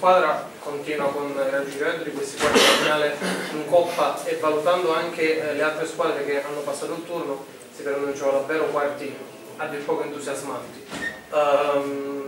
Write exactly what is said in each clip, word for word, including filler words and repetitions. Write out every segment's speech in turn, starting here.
squadra continua con il raggiungimento di questi quarti di finale in Coppa e valutando anche eh, le altre squadre che hanno passato il turno, si pronunciano davvero quarti a dir poco entusiasmanti. Um,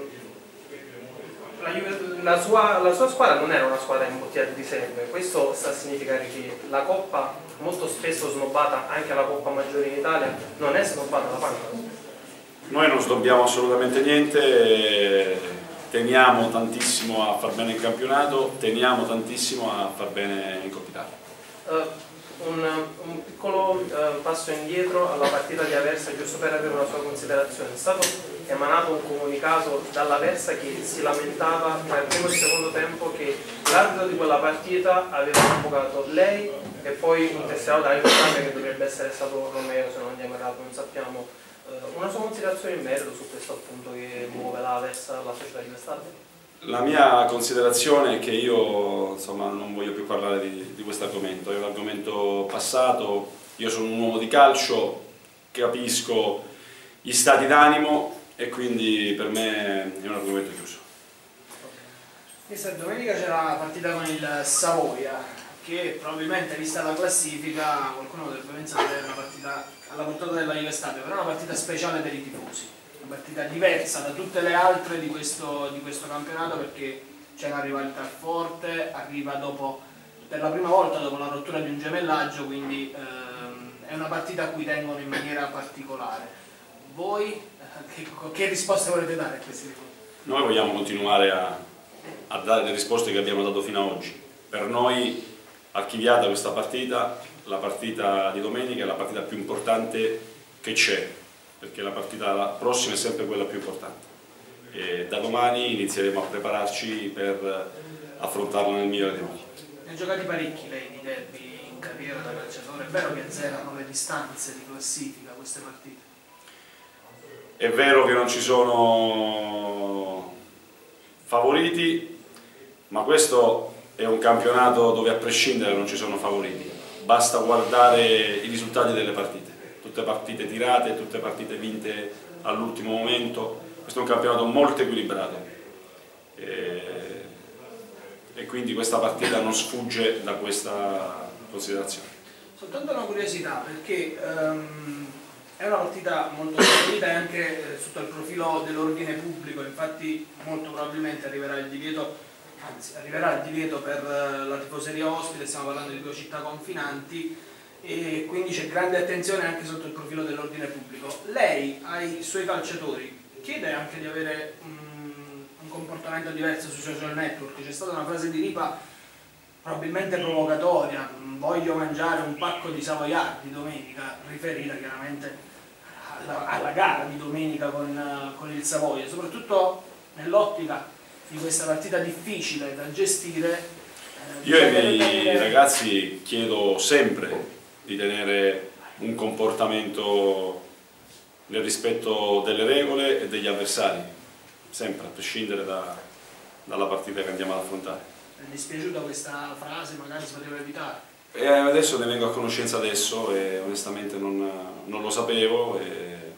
la, la, sua, la sua squadra non era una squadra imbottigliata di sempre, questo sta a significare che la Coppa, molto spesso snobbata, anche la Coppa maggiore in Italia, non è snobbata da Pancras. Noi non snobbiamo assolutamente niente, teniamo tantissimo a far bene in campionato, teniamo tantissimo a far bene in Coppa Italia. Uh, un, un piccolo uh, passo indietro alla partita di Aversa, giusto per avere una sua considerazione. È stato emanato un comunicato dall'Aversa che si lamentava tra il primo e il secondo tempo che l'arbitro di quella partita aveva convocato lei e poi un tesserato da Italia che dovrebbe essere stato Romeo, se non andiamo errato, non sappiamo. Uh, una sua considerazione in merito su questo appunto che muove l'Aversa alla società di quest'anno? La mia considerazione è che io insomma, non voglio più parlare di, di questo argomento, è un argomento passato, io sono un uomo di calcio, capisco gli stati d'animo e quindi per me è un argomento chiuso. Questa domenica c'era la partita con il Savoia, che probabilmente vista la classifica qualcuno potrebbe pensare che è una partita alla portata della Juve Stabia, però è una partita speciale per i tifosi. Una partita diversa da tutte le altre di questo, di questo campionato perché c'è una rivalità forte, arriva dopo, per la prima volta dopo la rottura di un gemellaggio, quindi ehm, è una partita a cui tengono in maniera particolare. Voi eh, che, che risposte volete dare a questi tifosi? Noi vogliamo continuare a, a dare le risposte che abbiamo dato fino ad oggi. Per noi archiviata questa partita, la partita di domenica è la partita più importante che c'è, perché la partita prossima è sempre quella più importante e da domani inizieremo a prepararci per affrontarla nel migliore dei modi. Ne ha giocati parecchi lei di derby in carriera da calciatore, è vero che azzerano le distanze di classifica queste partite? È vero che non ci sono favoriti, ma questo è un campionato dove a prescindere non ci sono favoriti, basta guardare i risultati delle partite. Tutte partite tirate, tutte partite vinte all'ultimo momento, questo è un campionato molto equilibrato e, e quindi questa partita non sfugge da questa considerazione. Soltanto una curiosità, perché um, è una partita molto favorita anche eh, sotto il profilo dell'ordine pubblico, infatti molto probabilmente arriverà il divieto, anzi arriverà il divieto per uh, la tifoseria ospite, stiamo parlando di due città confinanti, e quindi c'è grande attenzione anche sotto il profilo dell'ordine pubblico. Lei ai suoi calciatori chiede anche di avere um, un comportamento diverso sui social network? C'è stata una frase di Ripa probabilmente provocatoria, voglio mangiare un pacco di savoiardi domenica, riferita chiaramente alla, alla gara di domenica con, con il Savoia, soprattutto nell'ottica di questa partita difficile da gestire. Eh, Io ai miei ragazzi chiedo sempre di tenere un comportamento nel rispetto delle regole e degli avversari, sempre, a prescindere da, dalla partita che andiamo ad affrontare. È dispiaciuta questa frase, magari si poteva evitare? E adesso ne vengo a conoscenza adesso e onestamente non, non lo sapevo e, e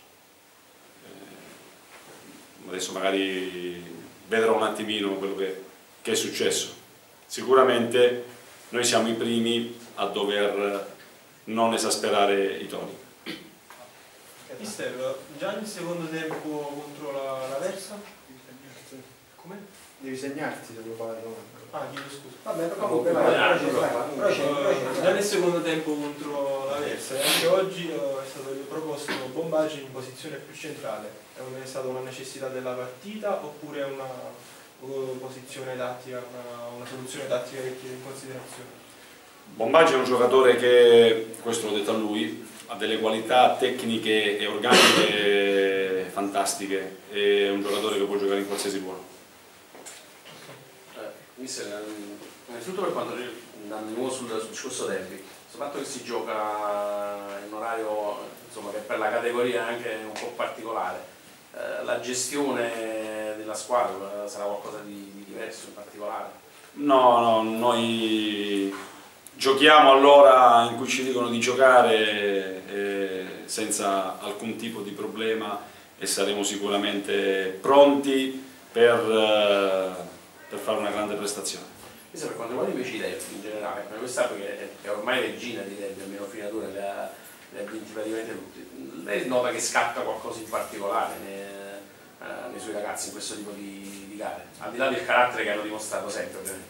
adesso magari vedrò un attimino quello che, che è successo. Sicuramente noi siamo i primi a dover non esasperare i toni. Mister, già nel secondo tempo contro la, la Versa? Come? Devi segnarti se lo fai. Ah, chiedo scusa. Vabbè, comunque vai, Già nel secondo tempo contro la Versa e anche oggi è stato proposto Bombaggi in posizione più centrale. È stata una necessità della partita oppure è una posizione tattica, una, una soluzione tattica che chiede in considerazione? Bombaggi è un giocatore che, questo l'ho detto a lui, ha delle qualità tecniche e organiche fantastiche, è un giocatore che può giocare in qualsiasi ruolo. Eh, mister, innanzitutto per quanto andando di nuovo sul, sul discorso derby, il fatto che si gioca in orario insomma, che per la categoria è anche un po' particolare, eh, la gestione della squadra sarà qualcosa di, di diverso in particolare? No, no, noi giochiamo all'ora in cui ci dicono di giocare eh, senza alcun tipo di problema e saremo sicuramente pronti per, eh, per fare una grande prestazione. Questo per quanto riguarda invece i derby in generale, come questa che è ormai regina di derby, almeno fino ad ora le ha, le ha vinti praticamente tutti. Lei nota che scatta qualcosa in particolare nei, eh, nei suoi ragazzi in questo tipo di, di gare, al di là del carattere che hanno dimostrato sempre ovviamente?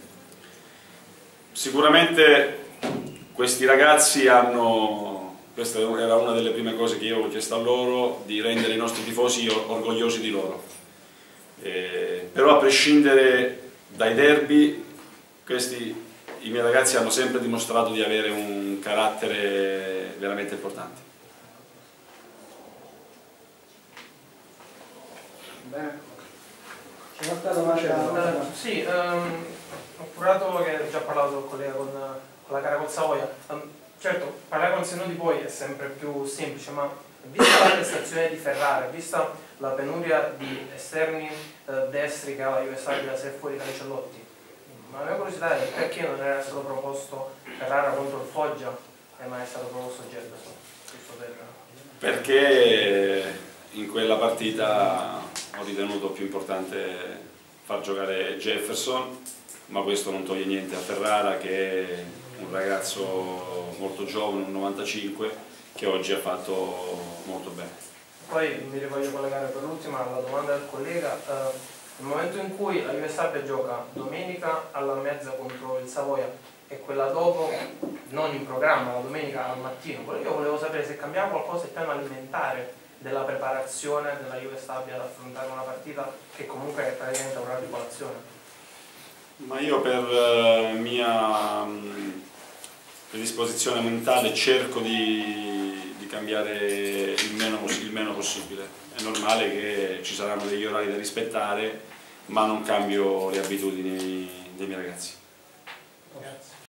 Sicuramente questi ragazzi hanno, questa era una delle prime cose che io avevo chiesto a loro, di rendere i nostri tifosi orgogliosi di loro. Eh, però a prescindere dai derby, questi, i miei ragazzi hanno sempre dimostrato di avere un carattere veramente importante. Bene. C'è qualche domanda? Uh, sì, um, ho curato che ha già parlato il collega con, con la gara col Savoia. Um, certo, parlare con Senno di poi è sempre più semplice, ma vista la prestazione di Ferrara, vista la penuria di esterni uh, destri che ha la Juve Stabia se è fuori Cancellotti, ma la mia curiosità è perché non era stato proposto Ferrara contro il Foggia e mai è stato proposto Jefferson? Per... Perché in quella partita ho ritenuto più importante far giocare Jefferson, ma questo non toglie niente a Ferrara, che è un ragazzo molto giovane, un novantacinque, che oggi ha fatto molto bene. Poi mi voglio collegare per l'ultima alla domanda del collega. Uh, nel momento in cui la Juve Stabia gioca domenica alla mezza contro il Savoia e quella dopo non in programma, la domenica al mattino, io volevo sapere se cambiava qualcosa il piano alimentare della preparazione della Juve Stabia ad affrontare una partita che comunque è praticamente un'ora di colazione. Ma io per uh, mia um, predisposizione mentale cerco di, di cambiare il meno, il meno possibile. È normale che ci saranno degli orari da rispettare, ma non cambio le abitudini dei miei ragazzi.